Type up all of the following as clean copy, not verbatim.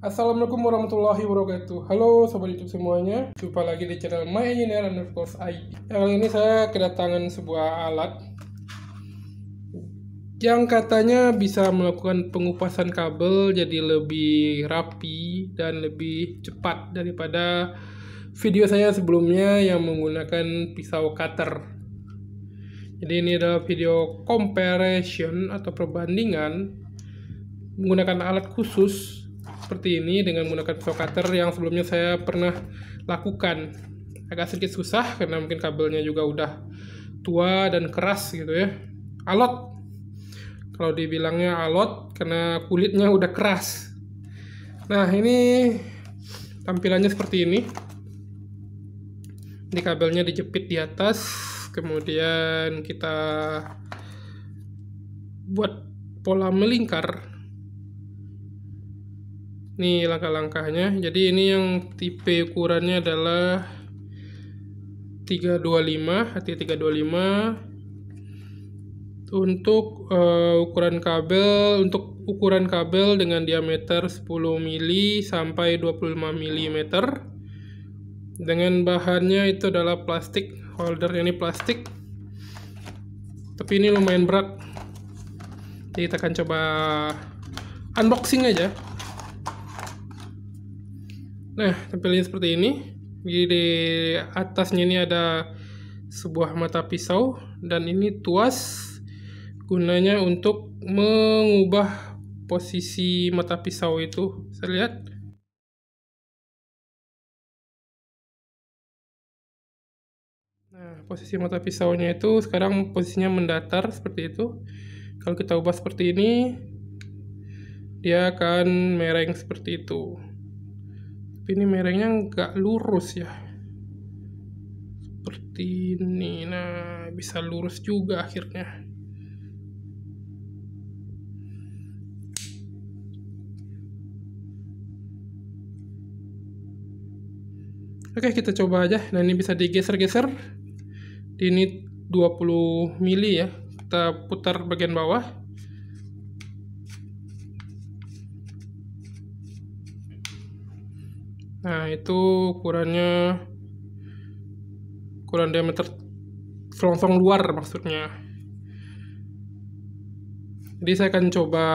Assalamualaikum warahmatullahi wabarakatuh. Halo sobat YouTube semuanya, jumpa lagi di channel MyEngineer_ID. Kali ini saya kedatangan sebuah alat yang katanya bisa melakukan pengupasan kabel jadi lebih rapi dan lebih cepat daripada video saya sebelumnya yang menggunakan pisau cutter. Jadi ini adalah video comparison atau perbandingan menggunakan alat khusus seperti ini dengan menggunakan pisau cutter yang sebelumnya saya pernah lakukan. Agak sedikit susah karena mungkin kabelnya juga udah tua dan keras gitu ya. Alot, kalau dibilangnya alot karena kulitnya udah keras. Nah, ini tampilannya seperti ini. Ini kabelnya dijepit di atas, kemudian kita buat pola melingkar. Nih langkah-langkahnya. Jadi ini yang tipe ukurannya adalah 325, hati 325. Untuk ukuran kabel dengan diameter 10 mili sampai 25 mm. Dengan bahannya itu adalah plastik, holdernya ini plastik. Tapi ini lumayan berat. Jadi kita akan coba unboxing aja. Nah, tampilannya seperti ini. Jadi di atasnya ini ada sebuah mata pisau dan ini tuas gunanya untuk mengubah posisi mata pisau itu. Bisa lihat. Nah, posisi mata pisaunya itu sekarang posisinya mendatar seperti itu. Kalau kita ubah seperti ini, dia akan mereng seperti itu. Tapi ini merengnya nggak lurus ya, seperti ini. Nah, bisa lurus juga akhirnya. Oke, kita coba aja. Nah, ini bisa digeser-geser. Ini 20 mili ya. Kita putar bagian bawah. Nah, itu ukuran diameter selongsong luar maksudnya. Jadi saya akan coba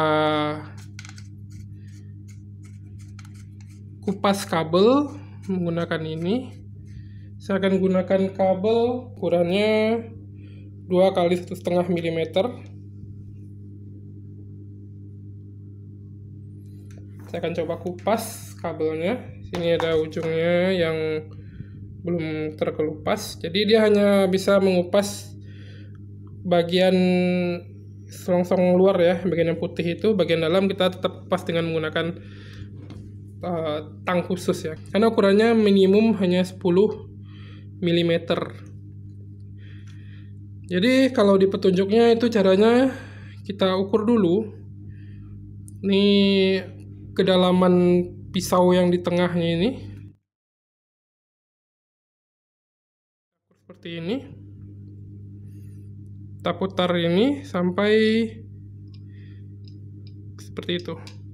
kupas kabel menggunakan ini. Saya akan gunakan kabel ukurannya 2 kali 1,5 mm. Saya akan coba kupas kabelnya. Sini ada ujungnya yang belum terkelupas. Jadi dia hanya bisa mengupas bagian selongsong luar ya, bagian yang putih itu. Bagian dalam kita tetap kupas dengan menggunakan tang khusus ya. Karena ukurannya minimum hanya 10 mm. Jadi kalau di petunjuknya itu caranya kita ukur dulu. Ini kedalaman pisau yang di tengahnya ini seperti ini. Kita putar ini sampai seperti itu.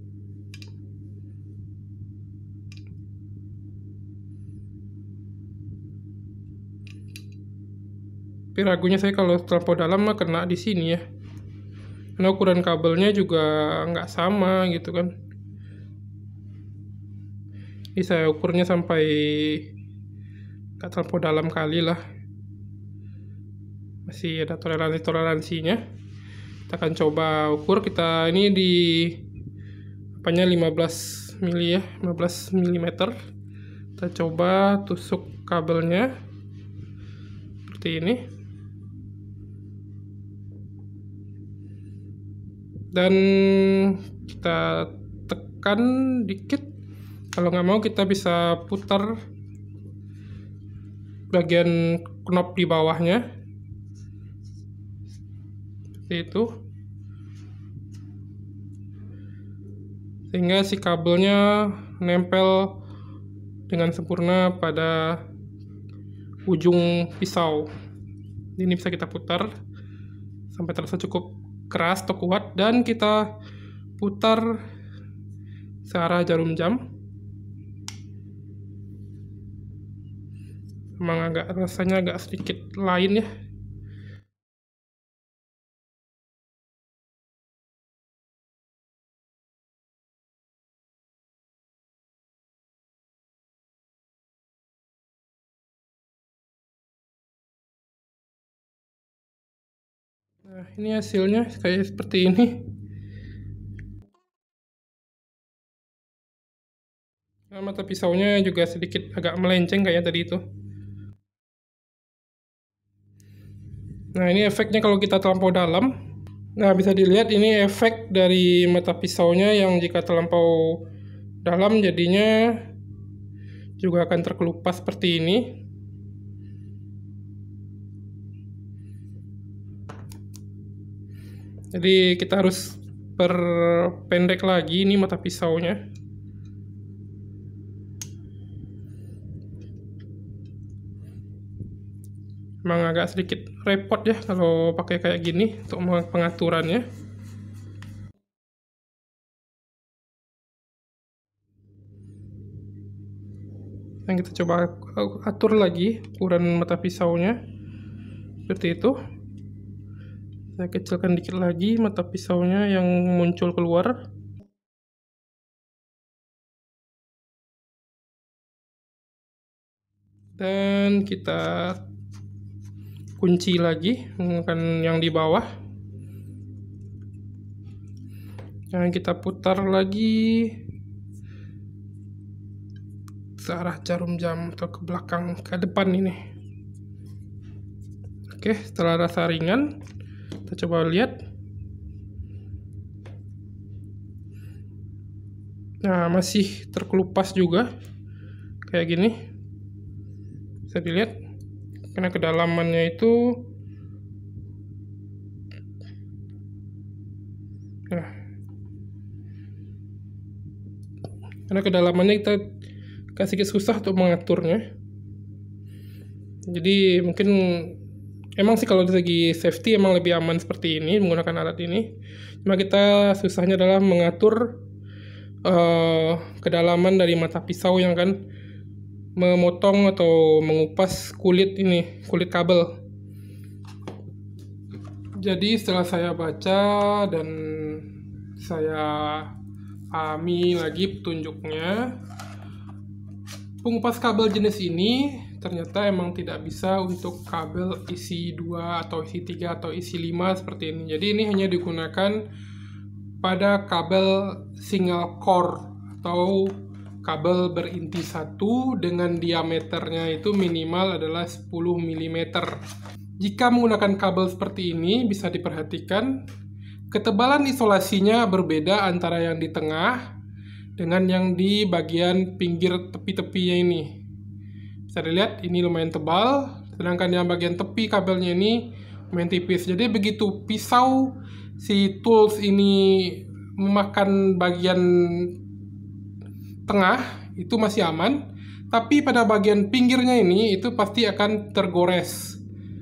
Tapi ragunya saya kalau terlampau dalam mah kena di sini ya. Karena ukuran kabelnya juga nggak sama gitu kan. Ini saya ukurnya sampai nggak terlampau dalam kali lah. Masih ada toleransinya. Kita akan coba ukur. Kita ini di apanya 15 mili ya, 15 mm. Kita coba tusuk kabelnya seperti ini. Dan kita tekan dikit. Kalau nggak mau kita bisa putar bagian knop di bawahnya seperti itu, sehingga si kabelnya nempel dengan sempurna pada ujung pisau. Ini bisa kita putar sampai terasa cukup keras atau kuat, dan kita putar searah jarum jam. Emang rasanya agak sedikit lain ya. Nah, ini hasilnya kayak seperti ini. Nah, mata pisaunya juga sedikit agak melenceng kayak tadi itu. Nah, ini efeknya kalau kita terlampau dalam. Nah, bisa dilihat ini efek dari mata pisaunya yang jika terlampau dalam jadinya juga akan terkelupas seperti ini. Jadi kita harus perpendek lagi ini mata pisaunya. Memang agak sedikit repot ya kalau pakai kayak gini untuk pengaturannya. Yang kita coba atur lagi ukuran mata pisaunya seperti itu. Saya kecilkan dikit lagi mata pisaunya yang muncul keluar. Dan kita kunci lagi menggunakan yang di bawah. Dan kita putar lagi searah jarum jam atau ke belakang, ke depan ini. Oke, setelah rasa ringan, kita coba lihat. Nah, masih terkelupas juga kayak gini. Bisa dilihat karena kedalamannya itu kita kasih susah untuk mengaturnya. Jadi mungkin emang sih kalau dari segi safety emang lebih aman seperti ini menggunakan alat ini. Cuma kita susahnya adalah mengatur kedalaman dari mata pisau yang kan memotong atau mengupas kulit kabel. Jadi setelah saya baca dan saya pahami lagi petunjuknya, pengupas kabel jenis ini ternyata emang tidak bisa untuk kabel isi 2 atau isi 3 atau isi 5 seperti ini. Jadi ini hanya digunakan pada kabel single core atau kabel berinti 1 dengan diameternya itu minimal adalah 10 mm. Jika menggunakan kabel seperti ini bisa diperhatikan ketebalan isolasinya berbeda antara yang di tengah dengan yang di bagian pinggir tepi-tepinya ini. Bisa dilihat ini lumayan tebal, sedangkan yang bagian tepi kabelnya ini lumayan tipis. Jadi begitu pisau si tools ini memakan bagian tengah itu masih aman, tapi pada bagian pinggirnya ini itu pasti akan tergores.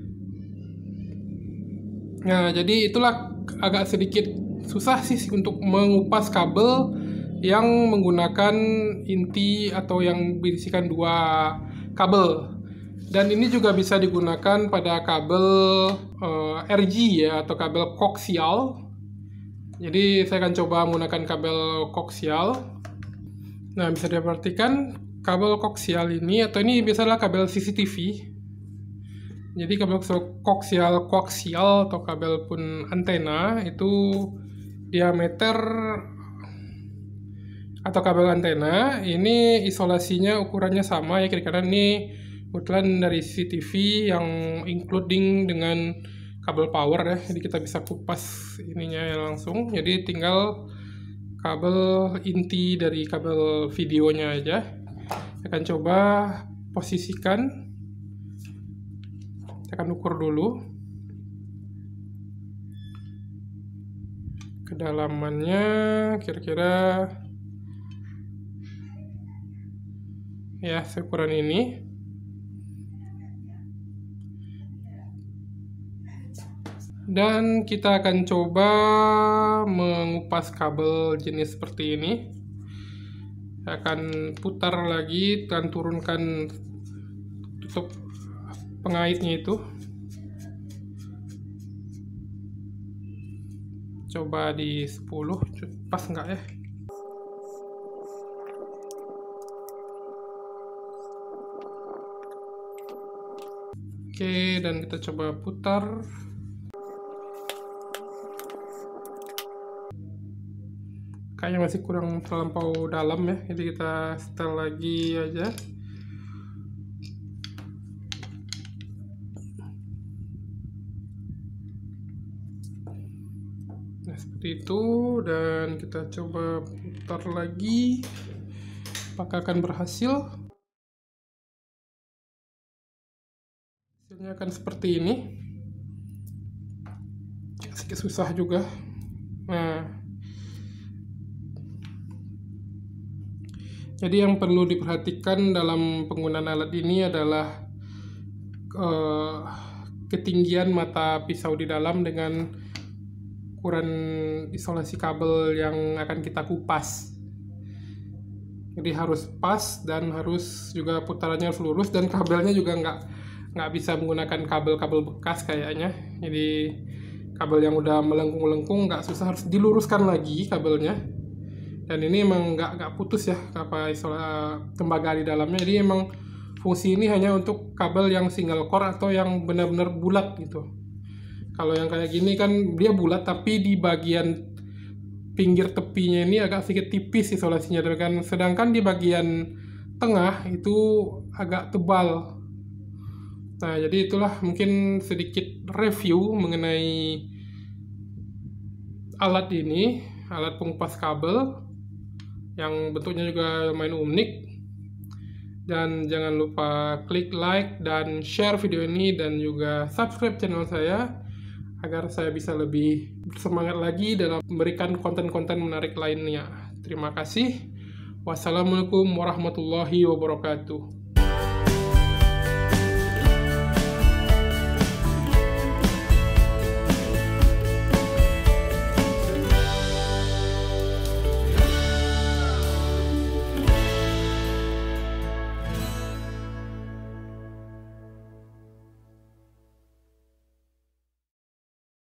Nah, jadi itulah agak sedikit susah sih untuk mengupas kabel yang menggunakan inti atau yang berisikan 2 kabel. Dan ini juga bisa digunakan pada kabel RG ya, atau kabel koaksial. Jadi saya akan coba menggunakan kabel koaksial. Nah, bisa diperhatikan kabel koaksial ini, atau ini biasalah kabel CCTV. Jadi kabel koaksial atau kabel pun antena itu diameter atau kabel antena ini isolasinya ukurannya sama ya, kira-kira ini kebetulan dari CCTV yang including dengan kabel power ya, jadi kita bisa kupas ininya langsung. Jadi tinggal kabel inti dari kabel videonya aja. Saya akan coba posisikan. Saya akan ukur dulu kedalamannya, kira-kira ya seukuran ini. Dan kita akan coba mengupas kabel jenis seperti ini. Saya akan putar lagi dan turunkan tutup pengaitnya itu. Coba di 10, pas nggak ya? Oke, dan kita coba putar. Kayaknya masih kurang terlampau dalam ya, jadi kita setel lagi aja. Nah, seperti itu, dan kita coba putar lagi. Apakah akan berhasil? Hasilnya akan seperti ini. Sedikit susah juga. Nah, jadi yang perlu diperhatikan dalam penggunaan alat ini adalah ketinggian mata pisau di dalam dengan ukuran isolasi kabel yang akan kita kupas. Jadi harus pas dan harus juga putarannya harus lurus, dan kabelnya juga nggak bisa menggunakan kabel-kabel bekas kayaknya. Jadi kabel yang udah melengkung-melengkung nggak susah, harus diluruskan lagi kabelnya. Dan ini emang nggak putus ya tembaga di dalamnya. Jadi emang fungsi ini hanya untuk kabel yang single core atau yang benar-benar bulat gitu. Kalau yang kayak gini kan dia bulat, tapi di bagian pinggir tepinya ini agak sedikit tipis isolasinya, sedangkan di bagian tengah itu agak tebal. Nah, jadi itulah mungkin sedikit review mengenai alat ini, alat pengupas kabel yang bentuknya juga lumayan unik. Dan jangan lupa klik like dan share video ini, dan juga subscribe channel saya agar saya bisa lebih bersemangat lagi dalam memberikan konten-konten menarik lainnya. Terima kasih. Wassalamualaikum warahmatullahi wabarakatuh.